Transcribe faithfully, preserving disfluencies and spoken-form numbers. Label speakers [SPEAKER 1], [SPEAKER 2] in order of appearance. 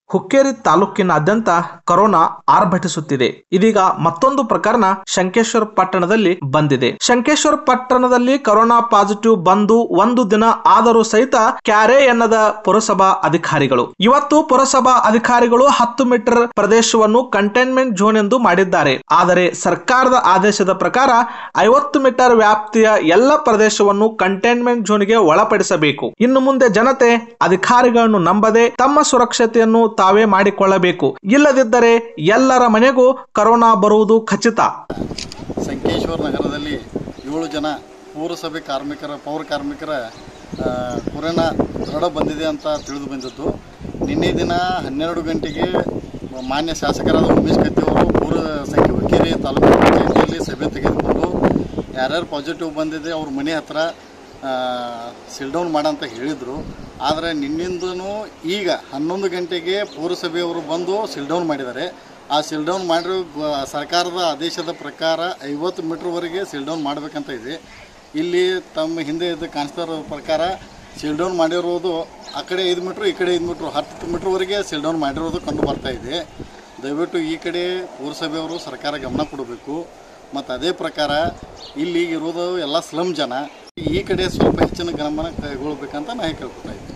[SPEAKER 1] ಹುಕ್ಕೇರಿ ತಾಲೂಕಿನಾದ್ಯಂತ ಕೊರೋನಾ ಆರ್ಭಟಿಸುತ್ತಿದೆ. ಇದೀಗ ಮತ್ತೊಂದು ಪ್ರಕರಣ ಶಂಕೇಶ್ವರ ಪಟ್ಟಣದಲ್ಲಿ ಬಂದಿದೆ. ಶಂಕೇಶ್ವರ ಪಟ್ಟಣದಲ್ಲಿ ಕೊರೋನಾ ಪಾಸಿಟಿವ್ ಬಂದು ಒಂದು ದಿನ ಆದರೂ ಸಹಿತ ಕ್ಯಾರೆ ಎನ್ನದ ಪುರಸಭಾ ಅಧಿಕಾರಿಗಳು ಇವತ್ತು ಪುರಸಭಾ ಅಧಿಕಾರಿಗಳು ಹತ್ತು ಮೀಟರ್ ಪ್ರದೇಶವನ್ನು ಕಂಟೈನ್ಮೆಂಟ್ ಝೋನ್ ಎಂದು ಮಾಡಿದ್ದಾರೆ. ಆದರೆ ಸರ್ಕಾರದ ಆದೇಶದ ಪ್ರಕಾರ ಐವತ್ತು ಮೀಟರ್ ವ್ಯಾಪ್ತಿಯ ಎಲ್ಲ ಪ್ರದೇಶವನ್ನು ಕಂಟೈನ್ಮೆಂಟ್ ಝೋನ್ಗೆ ಒಳಪಡಿಸಬೇಕು. ಇನ್ನು ಮುಂದೆ ಜನತೆ ಅಧಿಕಾರಿಗಳನ್ನು ನಂಬದೆ ತಮ್ಮ ಸುರಕ್ಷತೆಯನ್ನು ತಾವೇ ಮಾಡಿಕೊಳ್ಳಬೇಕು. ಇಲ್ಲದಿದ್ದರೆ ಎಲ್ಲರ ಮನೆಗೂ ಕೊರೋನಾ ಬರುವುದು ಖಚಿತ.
[SPEAKER 2] ಶಂಕೇಶ್ವರ ನಗರದಲ್ಲಿ ಏಳು ಜನ ಪೌರಸಭೆ ಕಾರ್ಮಿಕರ ಪೌರ ಕಾರ್ಮಿಕರ ಕೊರೋನಾ ದೃಢ ಬಂದಿದೆ ಅಂತ ತಿಳಿದು ಬಂದಿದ್ದು. ನಿನ್ನೆ ದಿನ ಹನ್ನೆರಡು ಗಂಟೆಗೆ ಮಾನ್ಯ ಶಾಸಕರಾದ ಉಮೇಶ್ ಕತ್ತಿಯವರು ಪೌರ ಸಂಖ್ಯೆ ಹುಕ್ಕೇರಿ ತಾಲೂಕು ಪಂಚಾಯತಿಯಲ್ಲಿ ಸಭೆ ತೆಗೆದುಕೊಂಡು ಯಾರ್ಯಾರು ಪಾಸಿಟಿವ್ ಬಂದಿದೆ ಅವ್ರ ಮನೆ ಹತ್ರ ಸಿಲ್ ಡೌನ್ ಮಾಡಂತ ಹೇಳಿದರು. ಆದರೆ ನಿನ್ನಿಂದನೂ ಈಗ ಹನ್ನೊಂದು ಗಂಟೆಗೆ ಪೌರಸಭೆಯವರು ಬಂದು ಸಿಲ್ ಡೌನ್ ಮಾಡಿದ್ದಾರೆ. ಆ ಸಿಲ್ ಡೌನ್ ಮಾಡಿರೋ ಸರ್ಕಾರದ ಆದೇಶದ ಪ್ರಕಾರ ಐವತ್ತು ಮೀಟ್ರ್ವರೆಗೆ ಸಿಲ್ ಡೌನ್ ಮಾಡಬೇಕಂತ ಇದೆ. ಇಲ್ಲಿ ತಮ್ಮ ಹಿಂದೆ ಇದ್ದ ಕಾಣಿಸ್ತಾರ ಪ್ರಕಾರ ಸಿಲ್ ಡೌನ್ ಮಾಡಿರೋದು ಆ ಕಡೆ ಐದು ಮೀಟ್ರು ಈ ಕಡೆ ಐದು ಮೀಟ್ರು ಹತ್ತು ಮೀಟ್ರ್ವರೆಗೆ ಸಿಲ್ ಡೌನ್ ಮಾಡಿರೋದು ಕಂಡು ಬರ್ತಾ ಇದೆ. ದಯವಿಟ್ಟು ಈ ಕಡೆ ಪೌರಸಭೆಯವರು ಸರ್ಕಾರ ಗಮನ ಕೊಡಬೇಕು. ಮತ್ತು ಅದೇ ಪ್ರಕಾರ ಇಲ್ಲಿ ಇರೋದು ಎಲ್ಲ ಸ್ಲಮ್ ಜನ, ಈ ಕಡೆ ಸ್ವಲ್ಪ ಹೆಚ್ಚಿನ ಗಮನ ಕೈಗೊಳ್ಬೇಕಂತ ನಾನು ಕೇಳ್ಕೊತಾ ಇದ್ದೀನಿ.